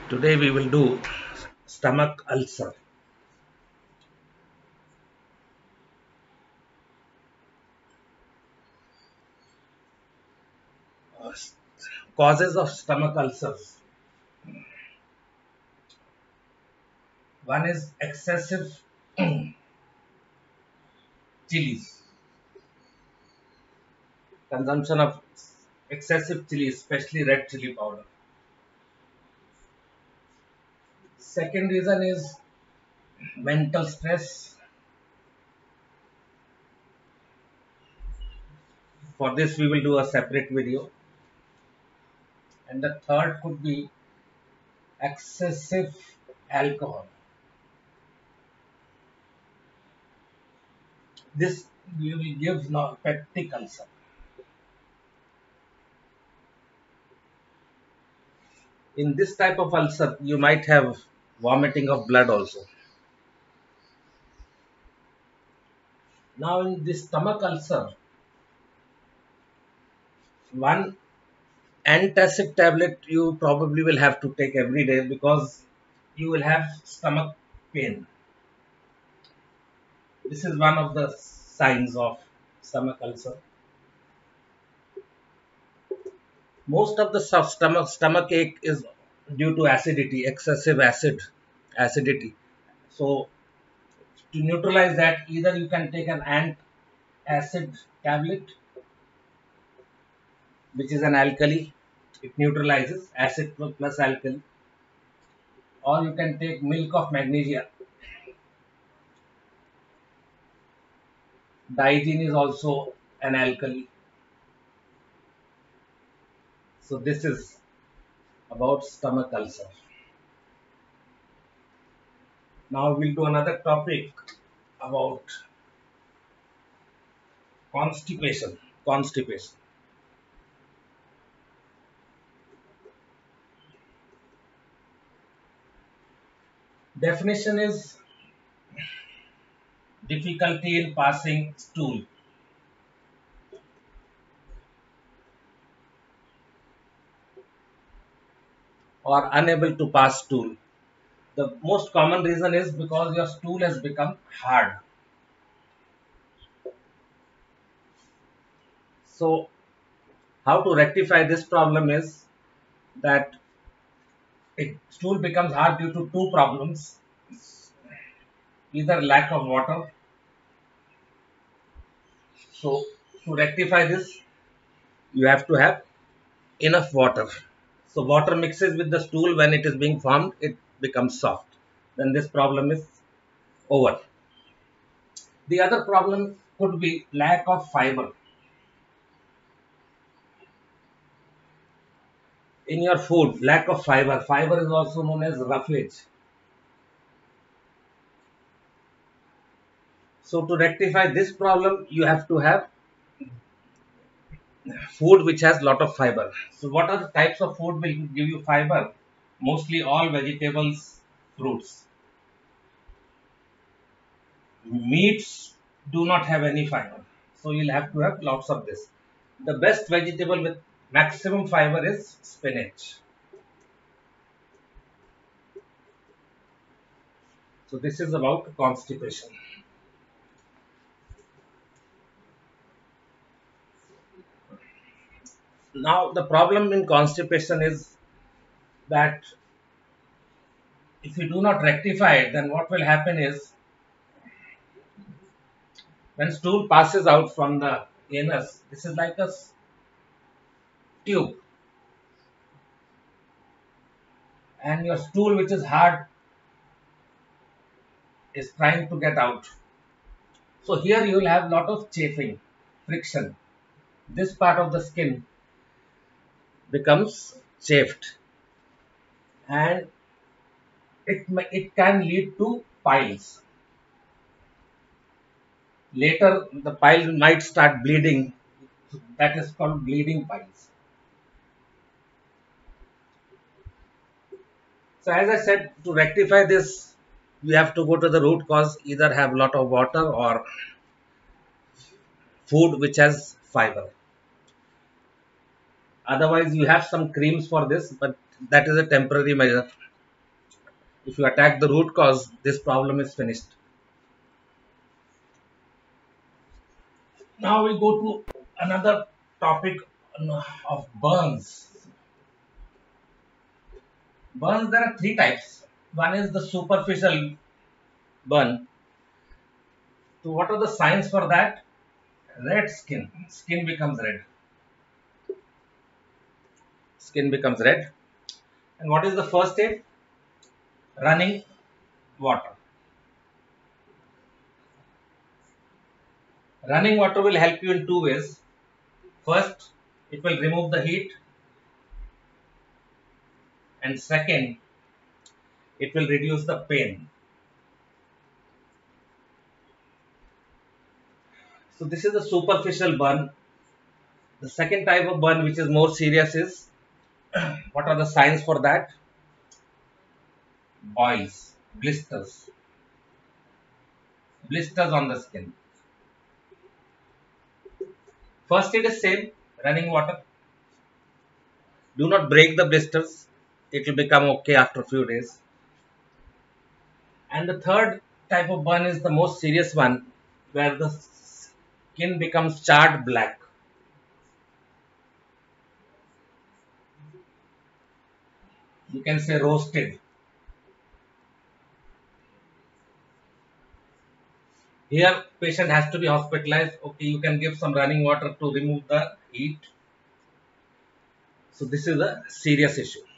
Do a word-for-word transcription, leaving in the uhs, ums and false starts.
Today we will do stomach ulcer. Uh, Causes of stomach ulcers. One is excessive chilies, consumption of excessive chili, especially red chili powder. Second reason is mental stress. For this, we will do a separate video. And the third could be excessive alcohol. This will give now peptic ulcer. In this type of ulcer, you might have vomiting of blood also. Now, in this stomach ulcer, one antacid tablet you probably will have to take every day because you will have stomach pain. This is one of the signs of stomach ulcer. Most of the stomach stomach ache is due to acidity, excessive acid, acidity. So to neutralize that, either you can take an antacid tablet, which is an alkali. It neutralizes acid plus alkali, or you can take milk of magnesia. Digen is also an alkali. So this is about stomach ulcer. Now we'll do another topic about constipation. Constipation. Definition is difficulty in passing stool. Or unable to pass stool. The most common reason is because your stool has become hard. So how to rectify this problem is that it, stool becomes hard due to two problems. Either lack of water. So to rectify this, you have to have enough water. So water mixes with the stool. When it is being formed, it becomes soft. Then this problem is over. The other problem could be lack of fiber. In your food, lack of fiber. Fiber is also known as roughage. So to rectify this problem, you have to have food which has lot of fiber. So what are the types of food will give you fiber? Mostly all vegetables, fruits. Meats do not have any fiber. So you'll have to have lots of this. The best vegetable with maximum fiber is spinach. So this is about constipation. Now the problem in constipation is that if you do not rectify it, then what will happen is when stool passes out from the anus, this is like a tube, and your stool, which is hard, is trying to get out. So here you will have lot of chafing, friction. This part of the skin becomes chafed, and it it can lead to piles. Later, the pile might start bleeding. That is called bleeding piles. So as I said, to rectify this, we have to go to the root cause, either have lot of water or food which has fiber. Otherwise, you have some creams for this, but that is a temporary measure. If you attack the root cause, this problem is finished. Now we go to another topic of burns. Burns, there are three types. One is the superficial burn. So what are the signs for that? Red skin. Skin becomes red. Skin becomes red. And what is the first step? Running water. Running water will help you in two ways. First, it will remove the heat. And second, it will reduce the pain. So this is the superficial burn. The second type of burn, which is more serious, is what are the signs for that? Boils, blisters, blisters on the skin. First it is same, running water. Do not break the blisters. It will become okay after a few days. And the third type of burn is the most serious one, where the skin becomes charred black. You can say roasted. Here patient has to be hospitalized. Okay, you can give some running water to remove the heat. So this is a serious issue.